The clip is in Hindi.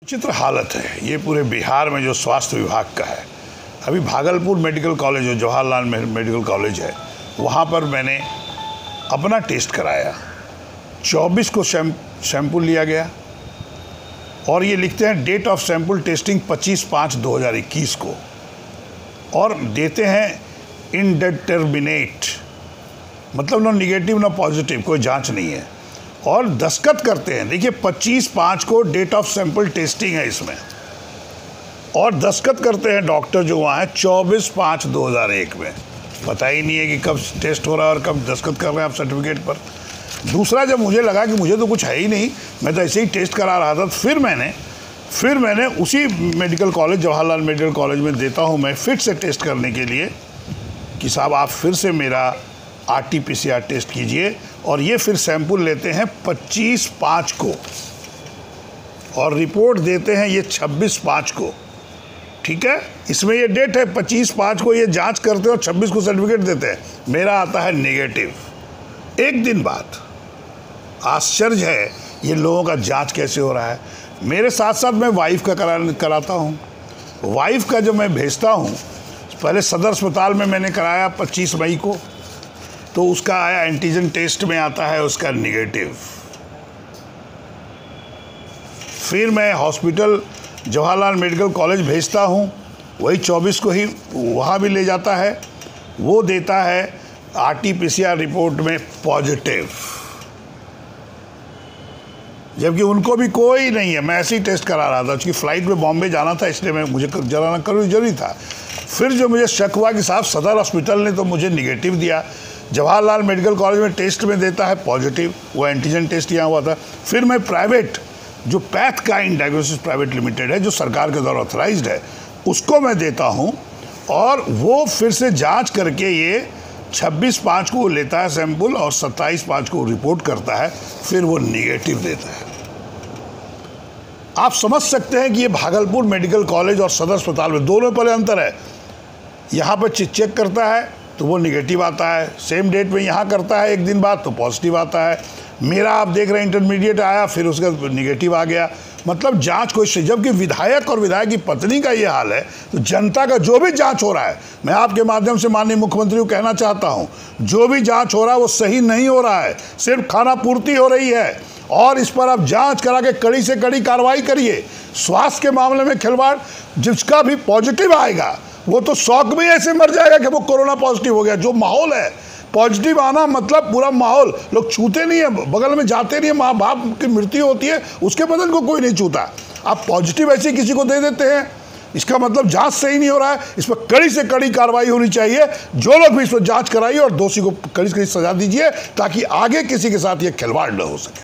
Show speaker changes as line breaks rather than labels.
विचित्र हालत है ये पूरे बिहार में जो स्वास्थ्य विभाग का है। अभी भागलपुर मेडिकल कॉलेज जो जवाहरलाल मेडिकल कॉलेज है, वहाँ पर मैंने अपना टेस्ट कराया। 24 को सैंपल लिया गया और ये लिखते हैं डेट ऑफ सैंपल टेस्टिंग 25/5/2021 को, और देते हैं इनडेटर्मिनेट, मतलब ना निगेटिव ना पॉजिटिव, कोई जांच नहीं है। और दस्तखत करते हैं, देखिए 25/5 को डेट ऑफ सैंपल टेस्टिंग है इसमें, और दस्तखत करते हैं डॉक्टर जो वहाँ है 24/5/2001 में। पता ही नहीं है कि कब टेस्ट हो रहा है और कब दस्तखत कर रहे हैं आप सर्टिफिकेट पर। दूसरा, जब मुझे लगा कि मुझे तो कुछ है ही नहीं, मैं तो ऐसे ही टेस्ट करा रहा था, फिर मैंने उसी medical college Jawaharlal medical college में देता हूँ मैं फिर से टेस्ट करने के लिए कि साहब आप फिर से मेरा RT-PCR टेस्ट कीजिए। और ये फिर सैंपल लेते हैं 25/5 को और रिपोर्ट देते हैं ये 26/5 को। ठीक है, इसमें ये डेट है 25/5 को ये जांच करते हैं और 26 को सर्टिफिकेट देते हैं। मेरा आता है नेगेटिव। एक दिन बाद आश्चर्य है ये लोगों का जांच कैसे हो रहा है। मेरे साथ साथ मैं वाइफ का कराता हूँ। वाइफ का जो मैं भेजता हूँ, पहले सदर अस्पताल में मैंने कराया 25 मई को, तो उसका आया एंटीजन टेस्ट में आता है उसका निगेटिव। फिर मैं हॉस्पिटल जवाहरलाल मेडिकल कॉलेज भेजता हूँ, वही 24 को ही वहाँ भी ले जाता है, वो देता है RT-PCR रिपोर्ट में पॉजिटिव, जबकि उनको भी कोई नहीं है। मैं ऐसे ही टेस्ट करा रहा था, उसकी फ़्लाइट में बॉम्बे जाना था, इसलिए मुझे जरा जरूरी था। फिर जो मुझे शक हुआ कि साहब सदर हॉस्पिटल ने तो मुझे निगेटिव दिया, जवाहरलाल मेडिकल कॉलेज में टेस्ट में देता है पॉजिटिव, वो एंटीजन टेस्ट यहाँ हुआ था। फिर मैं प्राइवेट जो पैथकाइंड डायग्नोसिस प्राइवेट लिमिटेड है, जो सरकार के द्वारा ऑथराइज्ड है, उसको मैं देता हूँ, और वो फिर से जांच करके ये 26/5 को लेता है सैंपल और 27/5 को रिपोर्ट करता है, फिर वो निगेटिव देता है। आप समझ सकते हैं कि ये भागलपुर मेडिकल कॉलेज और सदर अस्पताल में दोनों पहले अंतर है। यहाँ पर चेक करता है तो वो निगेटिव आता है, सेम डेट में यहाँ करता है एक दिन बाद तो पॉजिटिव आता है। मेरा आप देख रहे हैं इंटरमीडिएट आया, फिर उसका निगेटिव आ गया। मतलब जांच कोई, जबकि विधायक और विधायक की पत्नी का ये हाल है, तो जनता का जो भी जांच हो रहा है, मैं आपके माध्यम से माननीय मुख्यमंत्री को कहना चाहता हूँ, जो भी जांच हो रहा है वो सही नहीं हो रहा है, सिर्फ खाना पूर्ति हो रही है। और इस पर आप जांच करा के कड़ी से कड़ी कार्रवाई करिए। स्वास्थ्य के मामले में खिलवाड़, जिसका भी पॉजिटिव आएगा वो तो शौक में ऐसे मर जाएगा कि वो कोरोना पॉजिटिव हो गया। जो माहौल है, पॉजिटिव आना मतलब पूरा माहौल, लोग छूते नहीं है, बगल में जाते नहीं है, माँ बाप की मृत्यु होती है उसके बदन को कोई नहीं छूता। आप पॉजिटिव ऐसे किसी को दे देते हैं, इसका मतलब जांच सही नहीं हो रहा है। इस पर कड़ी से कड़ी कार्रवाई होनी चाहिए। जो लोग भी इस पर जांच कराइए और दोषी को कड़ी से कड़ी सजा दीजिए, ताकि आगे किसी के साथ ये खिलवाड़ न हो सके।